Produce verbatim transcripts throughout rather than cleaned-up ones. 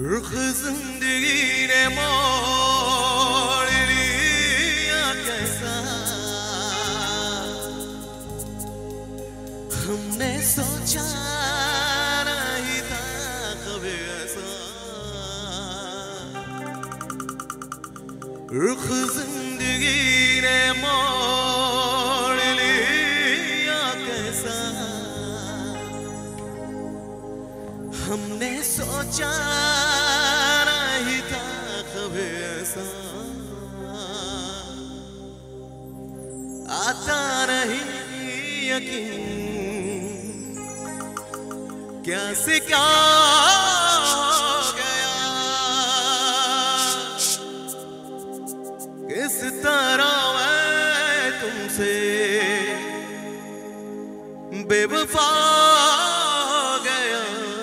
रुख जिंदगी ने मोड़ लिया कैसा, हमने सोचा नहीं था कभी ऐसा। रुख जिंदगी ने मोड़ लिया कैसा, हमने सोचा नहीं था कभी ऐसा। आता नहीं यकीन कैसे क्या हो गया, किस तरह मैं तुमसे बेवफा गया।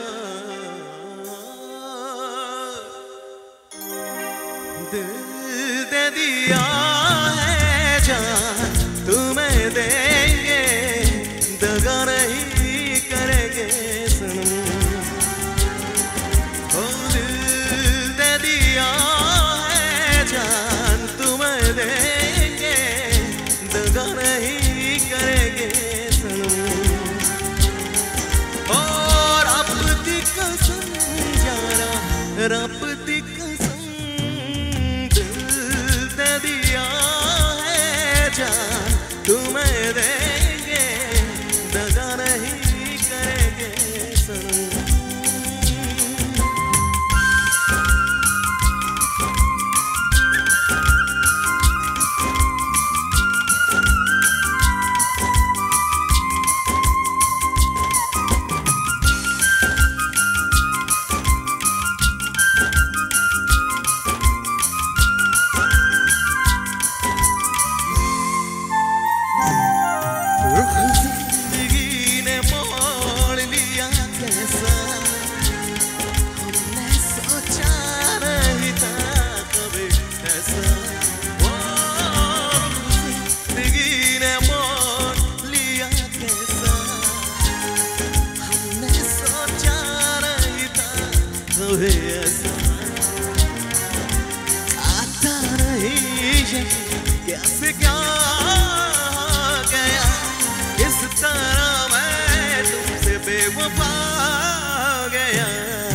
दिल दे दिया है जान तुम्हें देंगे, दगा नहीं करेंगे सनम। ओ दिल दे दिया है जान तुम्हें देंगे, दगा नहीं करेंगे सनम। और रब दी कसम यारा, रब दी कसम, दिल दे दिया है जान तुम्हें देंगे, दगा नहीं करेंगे सनम। आता नहीं कैसे क्या गया, किस तरह मैं तुमसे बेवफा गया।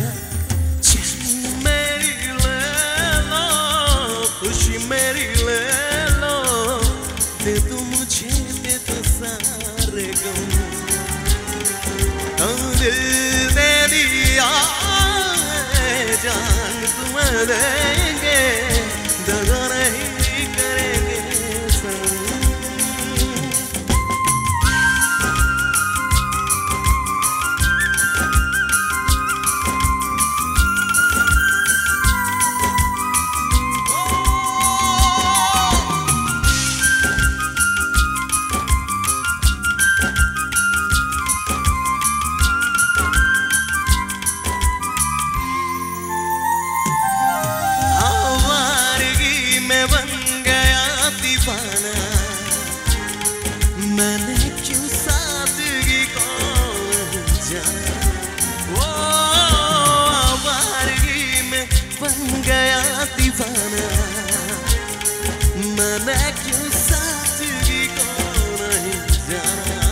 चैन मेरी ले लो, खुशी मेरी ले लो, दे दो मुझे, दे दो सारे गम। दिल दे दिया जान तुम्हें देंगे, दगा नहीं करेंगे सनम। मैंने क्यों सादगी को जाना, वो आवारगी में बन गया दीवाना। मैंने क्यों सादगी को नहीं जाना,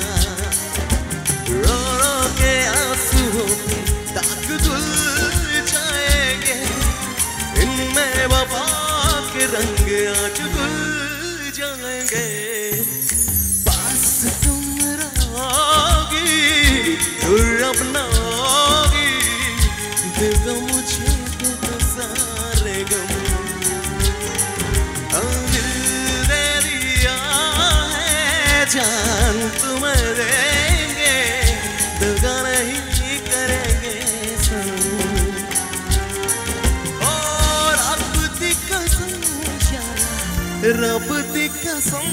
रो रो के आंसुओं पे दाग धुल जाएंगे, इनमें वफा के रंग आज घुल जाएंगे। अपना होगी, दे दो मुझे, दे दो सारे गम। दिल दे दिया है जान तुम्हें देंगे, दगा नहीं करेंगे सनम। और रब दी कसम यारा, रब दी कसम,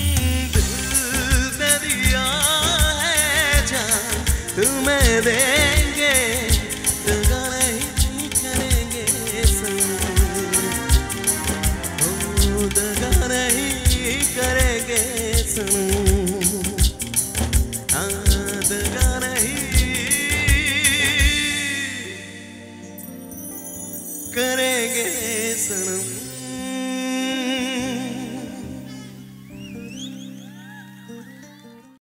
दिल दे दिया है जान तुम्हें दे